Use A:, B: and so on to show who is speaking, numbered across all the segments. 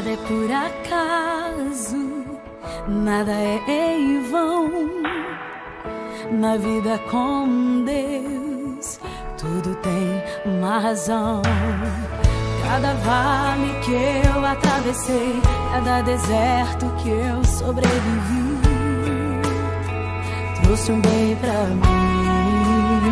A: Nada é por acaso, nada é em vão. Na vida com Deus, tudo tem uma razão. Cada vale que eu atravessei, cada deserto que eu sobrevivi, trouxe um bem pra mim.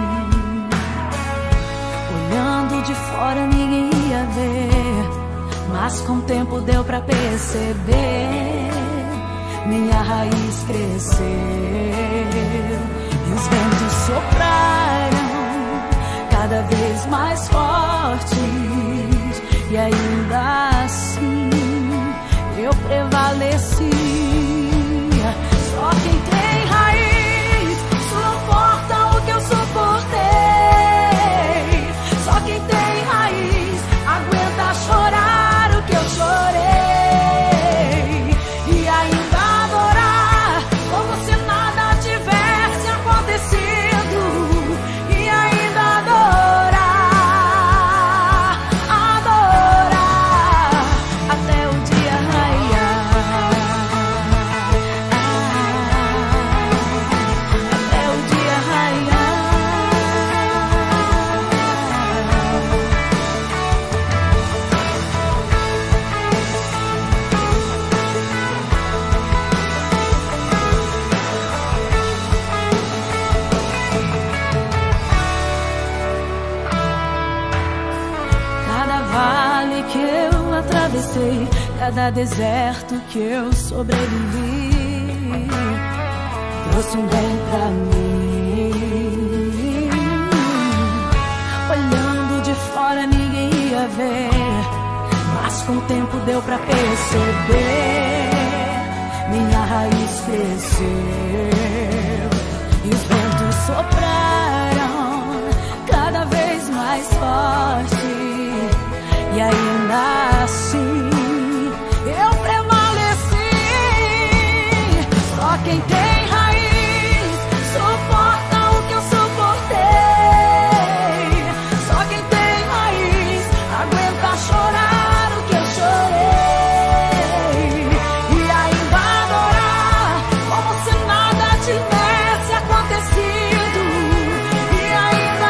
A: Olhando de fora ninguém ia ver, mas com o tempo deu pra perceber. Minha raiz cresceu e os ventos sopraram cada vez mais fortes, e ainda assim eu prevaleci. Só quem tem raiz suporta o que eu suportei. Só quem tem raiz aguenta chorar o que eu chorei. E ainda adorar como se nada tivesse acontecido. E ainda adorar, adorar até o dia raiar. Até o dia raiar. Cada vale que eu atravessei, cada deserto que eu sobrevivi, trouxe um bem pra mim. Olhando de fora ninguém ia ver, mas com o tempo deu pra perceber. Minha raiz cresceu e os ventos sopraram cada vez mais forte, e ainda assim eu prevaleci. Só quem tem raiz suporta o que eu suportei. Só quem tem raiz aguenta chorar o que eu chorei. E ainda adorar como se nada tivesse acontecido. E ainda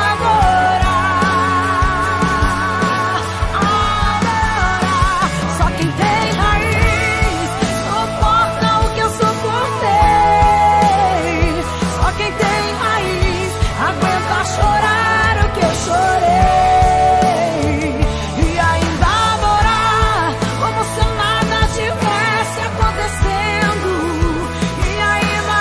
A: adorar, adorar. Só quem tem raiz suporta o que eu suportei. Só quem tem raiz aguenta chorar o que eu chorei. E ainda adorar como se nada tivesse acontecendo. E ainda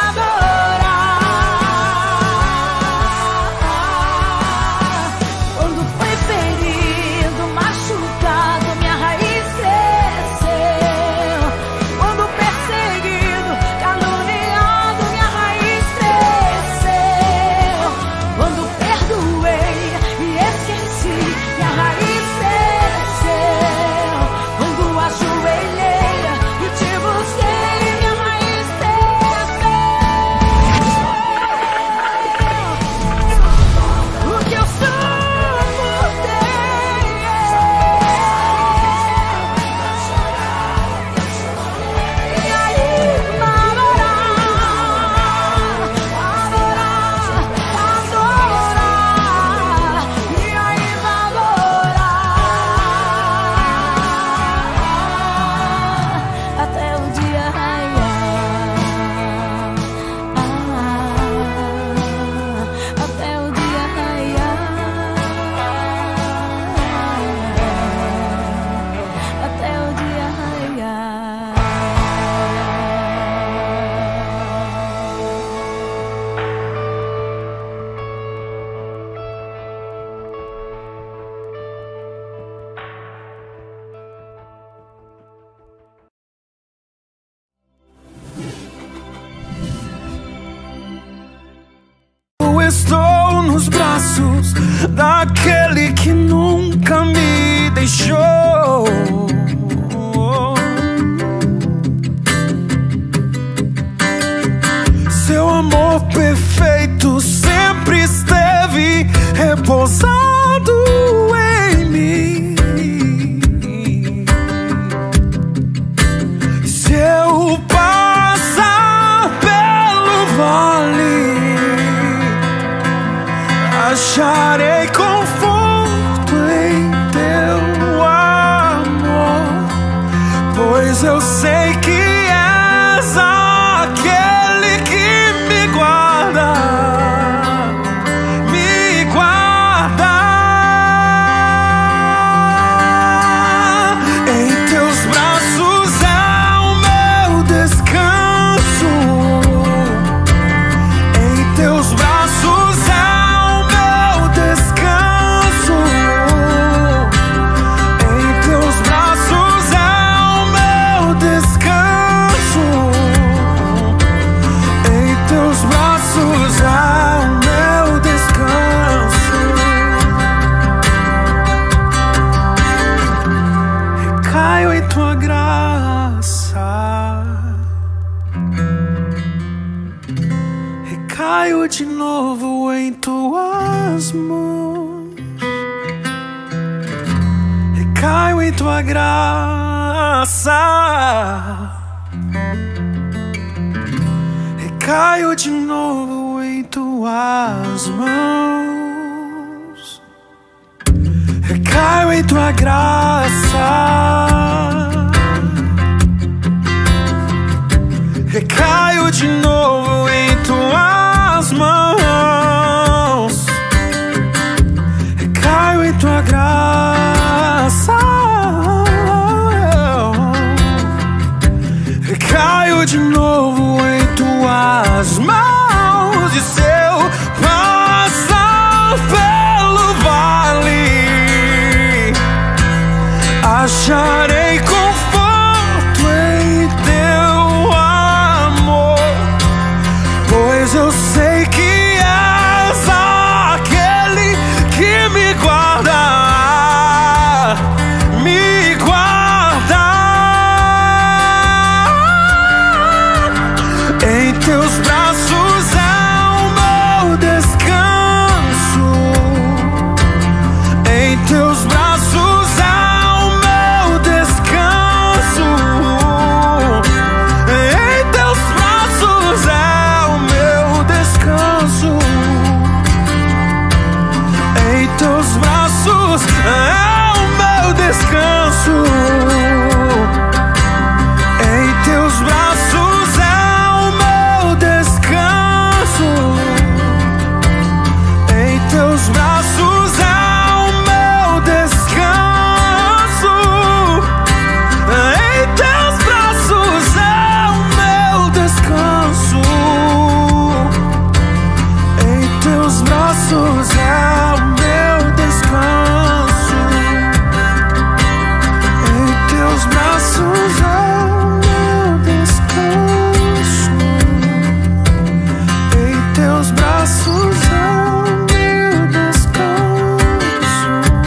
A: adorar. Quando foi ferido, machucado, minha raiz cresceu. Quando perseguido, caluniado, minha raiz cresceu. Quando perdoei e esqueci, minha raiz cresceu. Quando ajoelhei e te busquei, minha raiz cresceu. O que eu suportei, e ainda adorar, adorar, adorar, e ainda adorar até o dia raiar. Até o dia raiar. Até o dia raiar.
B: Eu estou nos braços daquele que nunca me deixou. Seu amor perfeito sempre esteve repousado em mim. pois eu sei que és aquele que me guarda, me guarda. Em teus braços é o meu descanso, em teus braços é o meu descanso, em teus braços é o meu descanso, em teus braços é o meu descanso. Recaio em tua graça, recaio de novo em tuas mãos, recaio em tua graça, recaio de novo em tuas mãos, recaio em tua graça, recaio de novo em tuas mãos, recaio em tua graça, recaio de novo em tuas mãos. E se eu passar pelo vale, acharei conforto em teu amor, pois eu sei que és aquele que me guarda, me guarda. Em teus braços é o meu descanso, em teus braços é o meu descanso, em teus braços é o meu descanso, em teus braços é o meu descanso, em teus braços é o meu descanso, em teus braços é o meu descanso, em teus braços é o meu descanso, em teus braços é o meu descanso, em teus braços é o meu descanso, em teus braços é o meu descanso,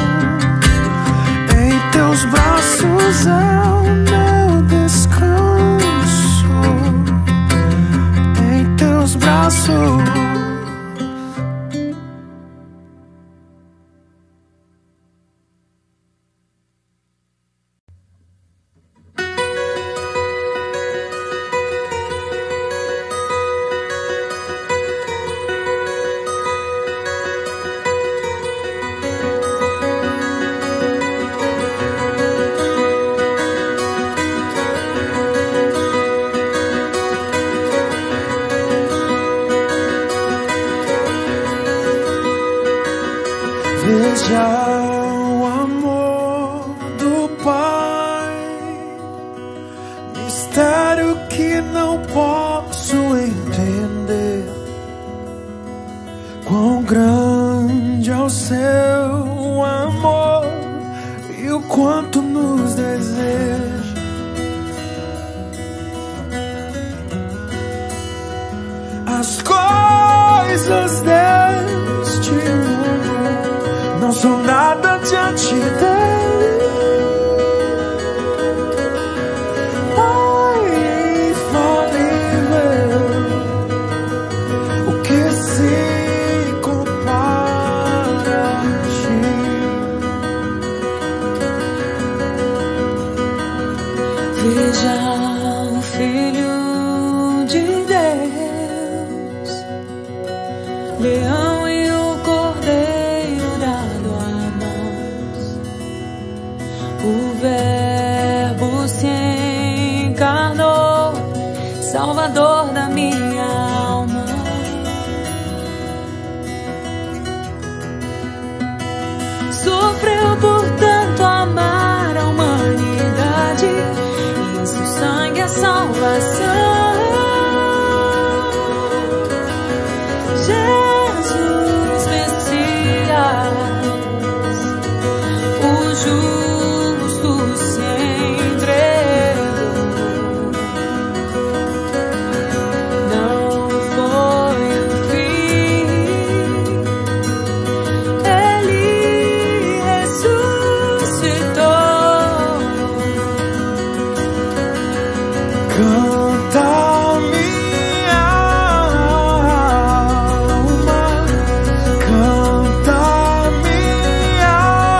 B: em teus braços é o meu descanso, em teus braços. Veja o amor do Pai, mistério que não posso entender. Quão grande é o seu amor e o quanto nos deseja. As coisas deste mundo não são nada diante dele. Pai infalível, o que se compara a ti?
A: Veja o Filho de Deus, leão e o cordeiro dado a nós. O Verbo se Salvador da minha alma. Sofreu por tanto amar a humanidade, e em seu sangue a salvação. Jesus Messias, o justo se entregou. Não foi o fim, Ele ressuscitou.
B: Canta minha alma, canta minha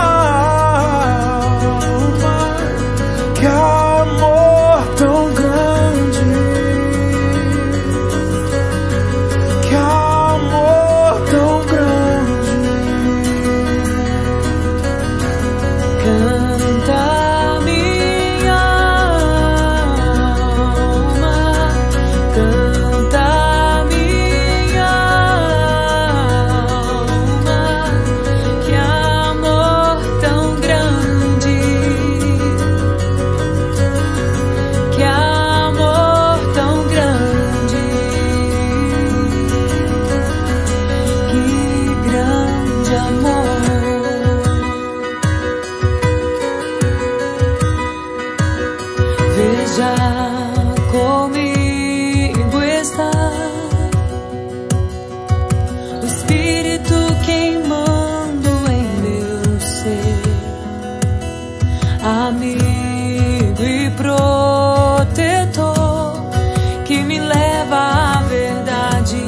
B: alma, que amor tão grande, que amor tão grande.
A: Canta minha alma, canta minha alma, que amor tão grande, que amor tão grande, que grande amor. Veja comigo está o Espírito queimando em meu ser, amigo e protetor, que me leva à verdade.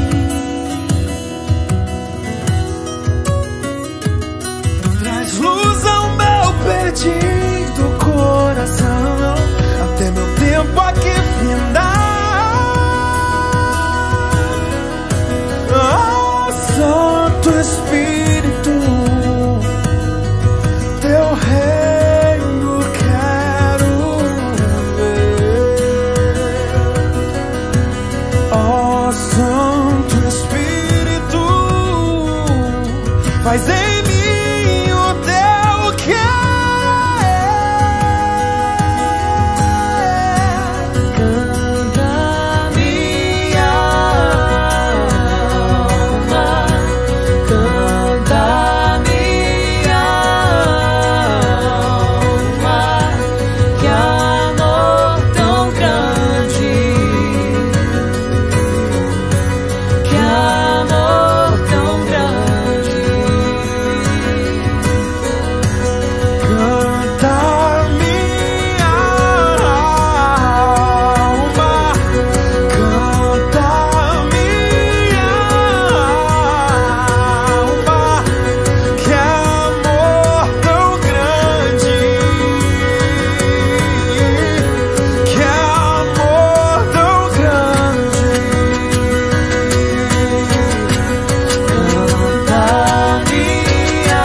B: Traz luz ao meu perdido coração, até meu tempo aqui findar. Oh, Santo Espírito, teu reino quero ver. Oh, Santo Espírito, faz em mim o teu querer.
A: Canta minha alma, canta minha alma, que amor tão grande, que amor tão grande.
B: Canta minha alma, canta minha alma, que amor tão grande, que amor tão grande.
A: Canta minha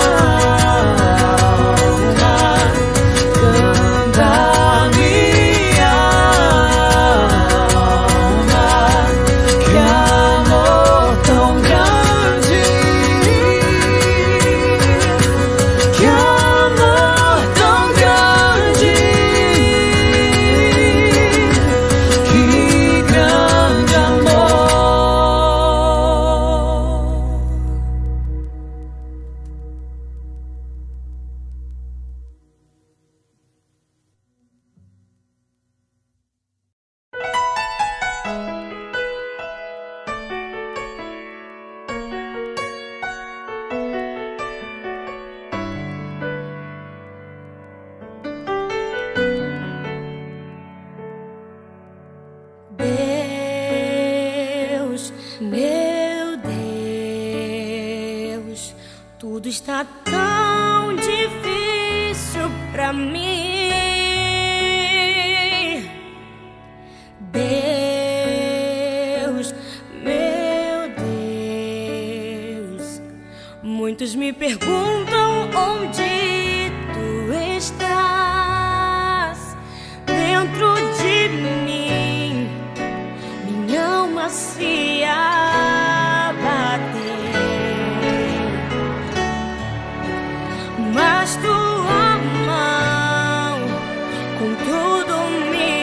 A: alma, canta minha alma, que amor tão grande, que amor tão grande, que grande amor. Deus, meu Deus, tudo está tão difícil pra mim. Deus, meu Deus, muitos me perguntam onde tu estás. Dentro de mim mas tua mão com tudo me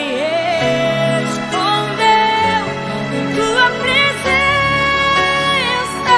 A: escondeu em tua presença.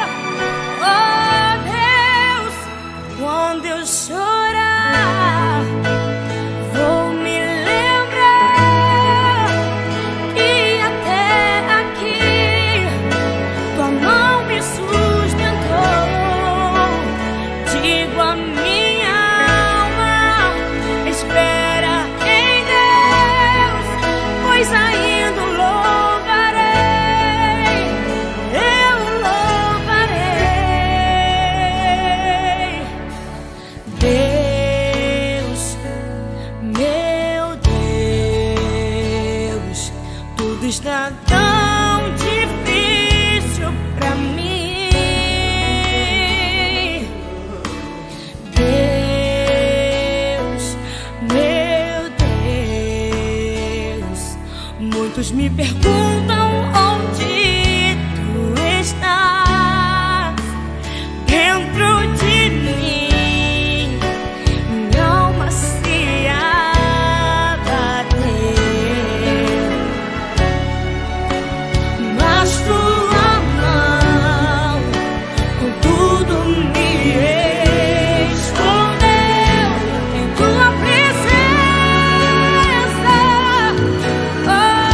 A: Oh Deus, quando eu chorar, vou me lembrar que até aqui tua mão me sustentou. Digo a minha alma, espera em Deus, pois ainda o louvarei, eu o louvarei. Deus, meu Deus, tudo está tão difícil pra mim. Deus, meu Deus, muitos me perguntam onde tu estás. Dentro de mim, minha alma se abateu, mas tua mão com tudo me escondeu em tua presença. Oh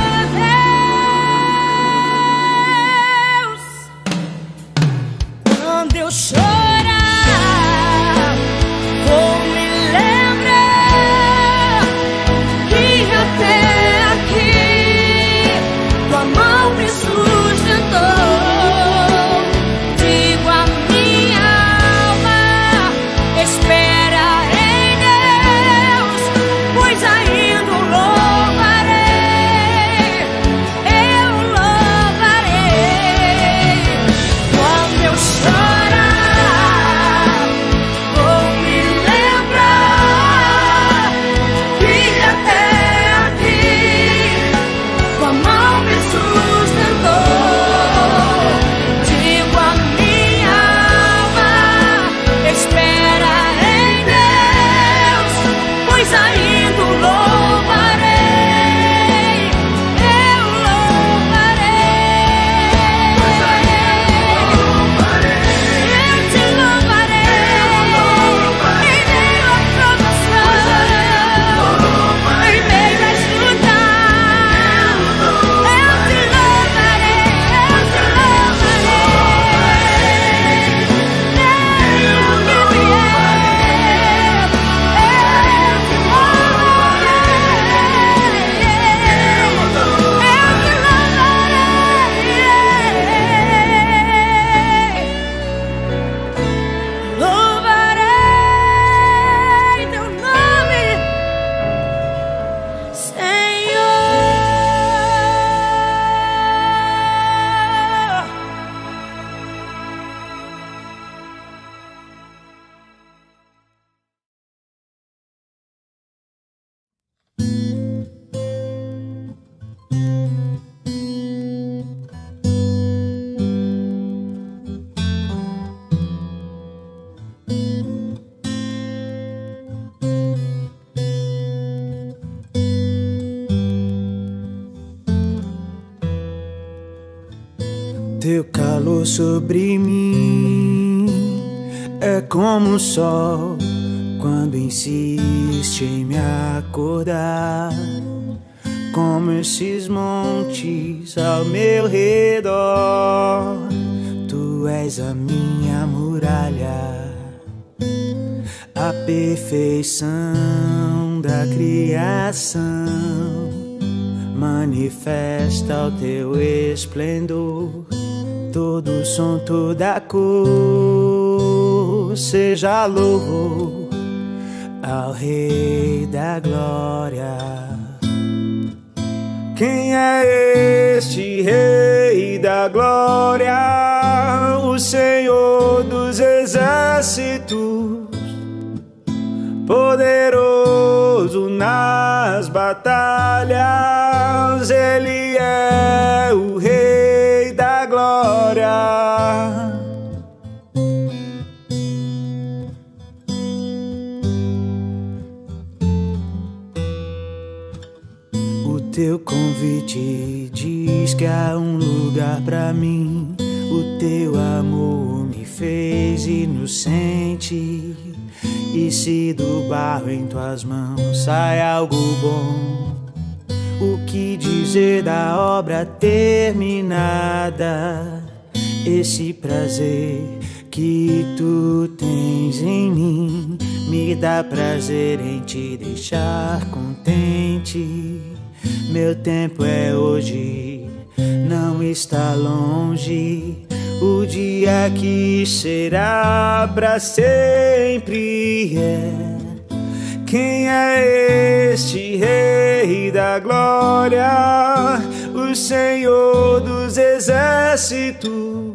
A: Deus, quando eu chorar, vou me lembrar que até aqui tua mão me sustentou. Digo a minha alma, espera em Deus, pois ainda o louvarei, eu o louvarei. Quando eu chorar, vou me lembrar que até aqui tua mão me sustentou. Digo a minha alma, espera em Deus, pois ainda o louvarei, eu o louvarei. Eu te louvarei em meio à provação, em meio à luta. Eu te louvarei, eu te louvarei. Mesmo que vier, eu te louvarei, teu nome, Senhor.
B: Teu calor sobre mim é como o sol quando insiste em me acordar, como esses montes ao meu redor. Tu és a minha muralha, a perfeição da criação. Manifesta o teu esplendor, todo o som, toda a cor. Seja louvor ao Rei da Glória. Quem é este Rei da Glória? O Senhor dos exércitos, poderoso nas batalhas. Ele é o Rei da Glória.
C: Teu convite diz que há um lugar pra mim. O teu amor me fez inocente. E se do barro em tuas mãos sai algo bom, o que dizer da obra terminada? Esse prazer que tu tens em mim me dá prazer em te deixar contente. Meu tempo é hoje, não está longe. O dia que será pra sempre Quem é este Rei da Glória? O Senhor dos Exércitos,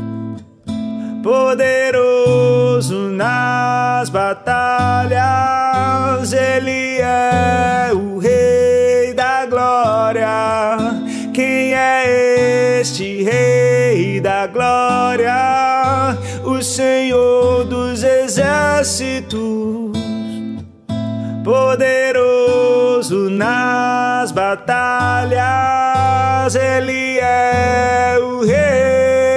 C: poderoso nas batalhas. Ele é o Rei da Glória. Quem é este Rei da Glória? O Senhor dos Exércitos, poderoso nas batalhas. Ele é o Rei.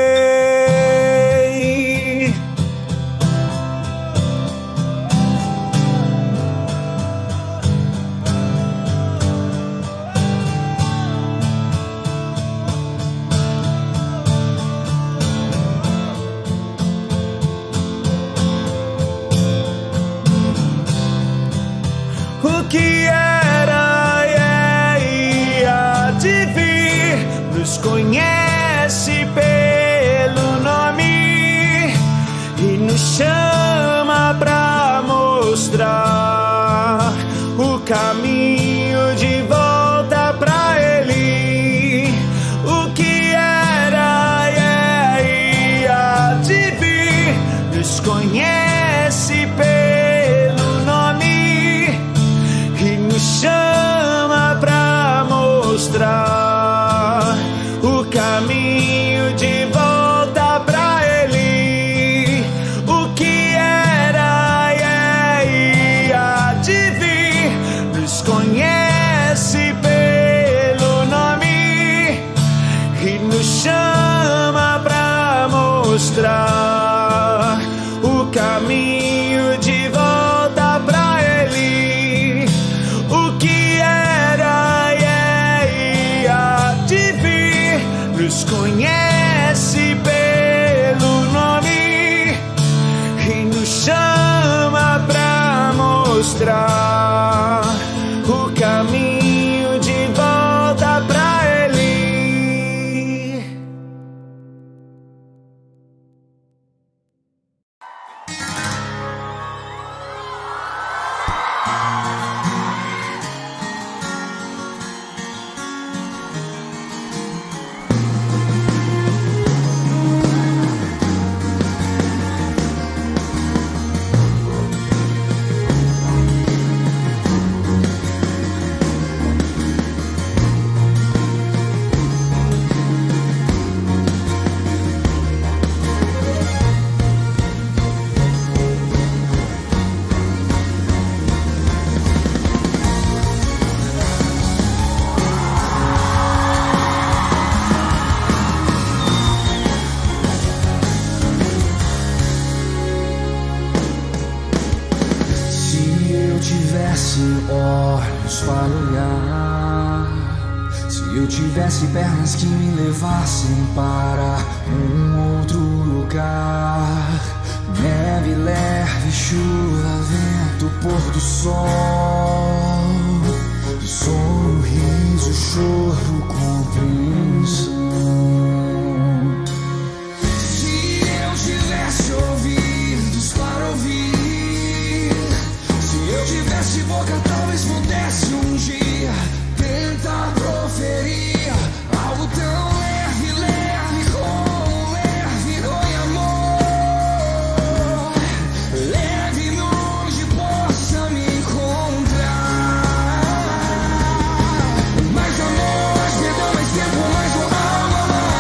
C: O que era e há de vir nos conhece pelo nome e nos chama pra mostrar o caminho de volta pra Ele. O que era e há de vir nos conhece pelo nome e nos chama pra mostrar o caminho de volta pra Ele. O que era e há de vir nos conhece pelo nome e nos chama pra mostrar o caminho de volta pra Ele. O que era e há de vir nos conhece pelo nome e nos chama pra mostrar o caminho de volta pra Ele.
D: Olhos para olhar, se eu tivesse pernas que me levassem para um outro lugar, neve leve, chuva, vento, pôr do sol, sorriso, choro, compreensão. Se eu tivesse ouvidos para ouvir, se eu tivesse boca, talvez pudesse um dia tentar proferir algo tão leve, leve como leve foi amor. Leve-me onde possa me encontrar. Mais amor, mais perdão, mais tempo, mais alma,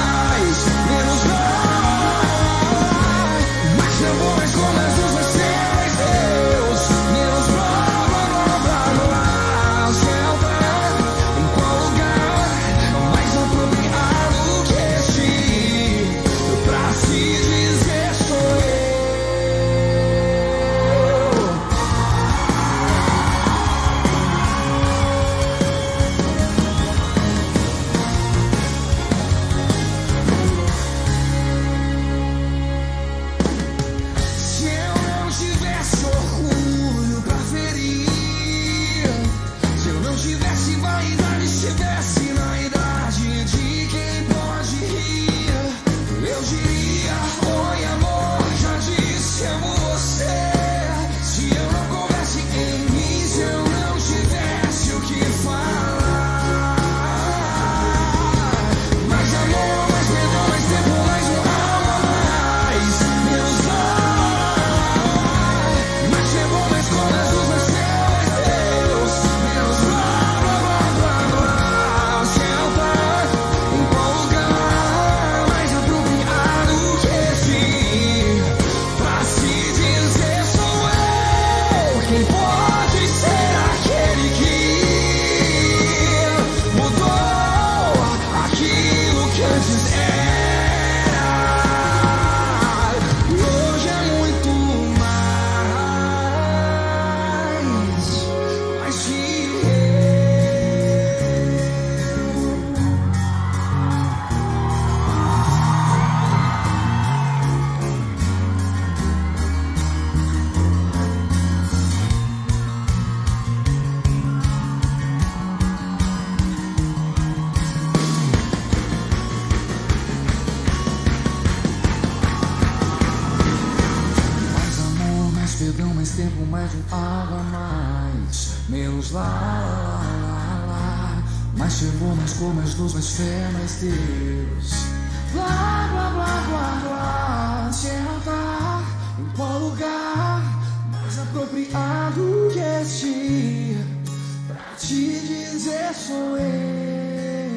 D: água mais, menos lá. Mais chegou, mais cor, mais luz, mais fé, mais Deus. Blá, blá, blá, blá, blá. Terra tá em qual lugar mais apropriado que este pra te dizer sou eu.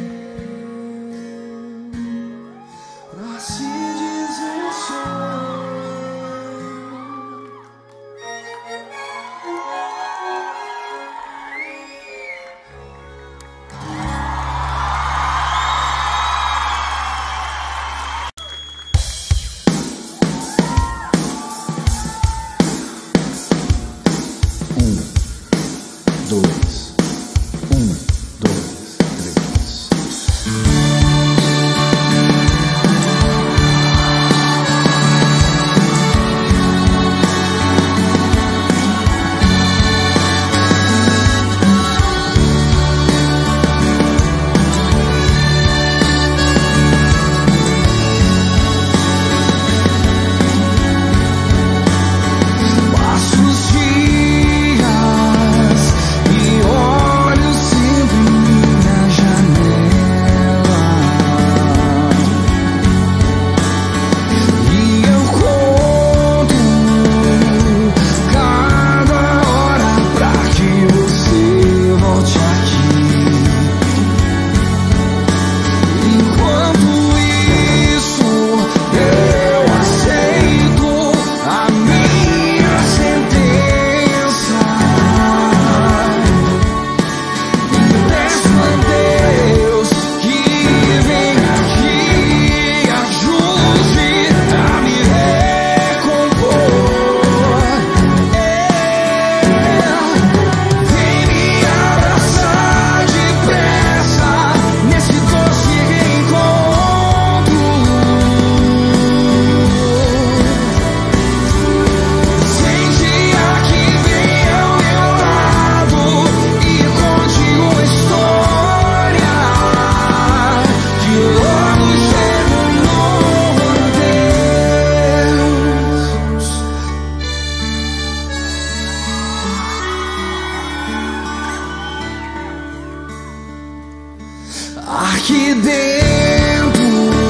D: Pra te dizer sou eu. Aqui dentro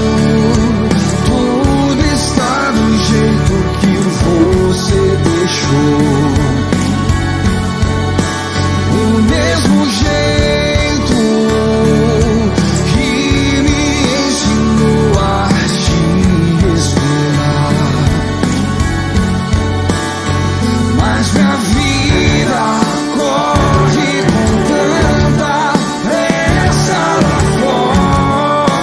D: tudo está do jeito que você deixou. O mesmo jeito que me ensinou a te esperar. Mas minha vida corre com tanta pressa lá fora.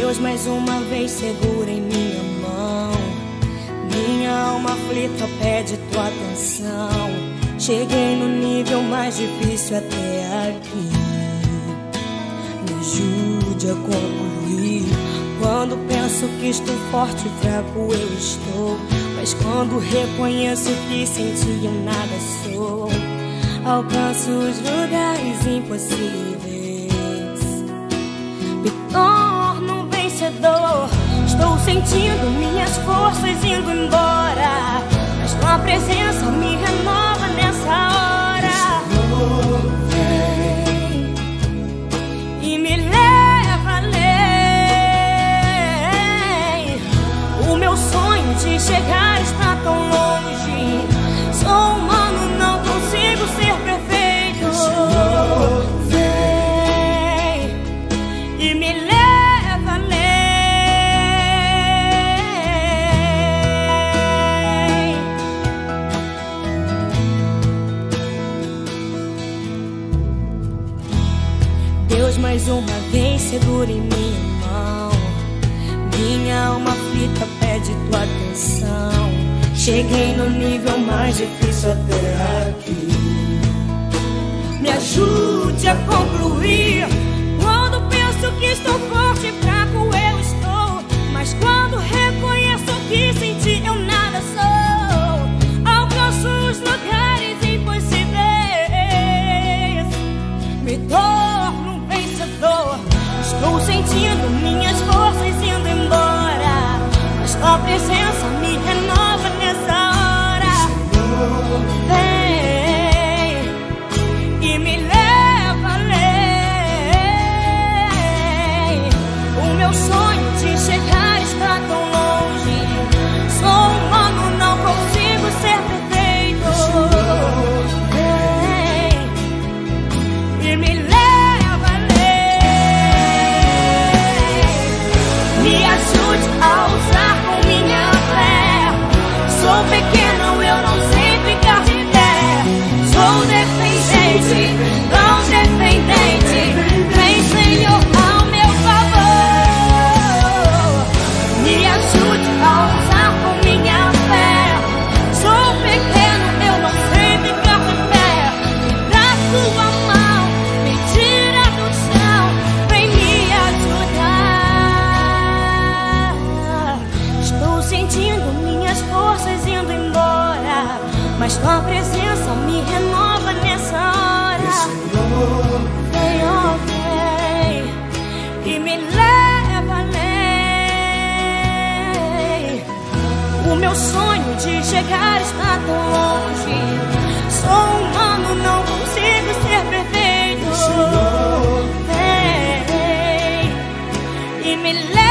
A: Deus mais uma vez segura em minha mão. Minha alma aflita pede tua atenção. Cheguei no nível mais difícil até aqui. Me ajude a concluir. Quando penso que estou forte e fraco eu estou, mas quando reconheço que sem ti eu nada sou, alcanço os lugares impossíveis, me torno vencedor. Estou sentindo minhas forças indo embora, mas tua presença me renova nessa hora. Vem e me leva além. O meu sonho de chegar está tão longe. Sou humano, não consigo ser perfeito. Vem e me leva além. Deus mais uma vez segura em minha mão. Minha alma aflita pede tua atenção. Cheguei no nível mais difícil até aqui. Me ajude a concluir. Quando penso que estou forte e fraco eu estou, mas quando reconheço que sem ti eu nada sou, alcanço os lugares impossíveis, me torno um vencedor. Estou sentindo minhas forças indo embora, mas tua presença me renova nessa hora. Vem e me leva além. O meu sonho de chegar está tão longe. Sou humano, não consigo ser perfeito. Vem e me leva além. Me ajude a usar com minha fé. Sou pequeno, eu não sei ficar de pé. Sou dependente, tão dependente. Vem, Senhor, ao meu favor. Me ajude a usar com minha fé. Sou pequeno, eu não sei ficar de pé. Me dá tua mão, me tira do chão. Vem me ajudar. Estou sentindo minhas forças indo embora, mas tua presença me renova nessa hora. Vem, oh, vem e me leva além. O meu sonho de chegar está tão longe. Sou humano, não consigo ser perfeito. Vem e me leva